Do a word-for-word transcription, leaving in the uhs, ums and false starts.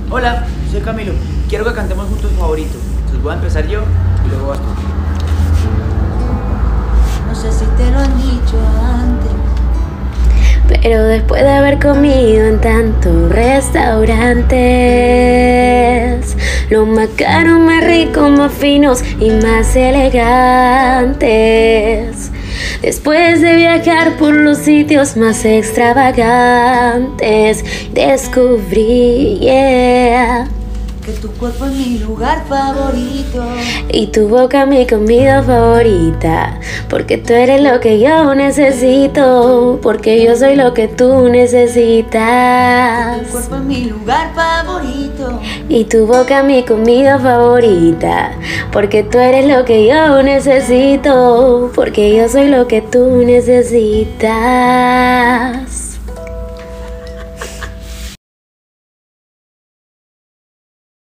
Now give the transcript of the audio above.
Hola, soy Camilo. Quiero que cantemos juntos favorito. Entonces voy a empezar yo y luego vas tú. No sé si te lo han dicho antes, pero después de haber comido en tantos restaurantes, los más caros, más ricos, más finos y más elegantes, después de viajar por los sitios más extravagantes, descubrí, yeah, que tu cuerpo es mi lugar favorito y tu boca mi comida favorita, porque tú eres lo que yo necesito, porque yo soy lo que tú necesitas. Tu cuerpo es mi lugar favorito Y tu boca mi comida favorita, porque tú eres lo que yo necesito, porque yo soy lo que tú necesitas.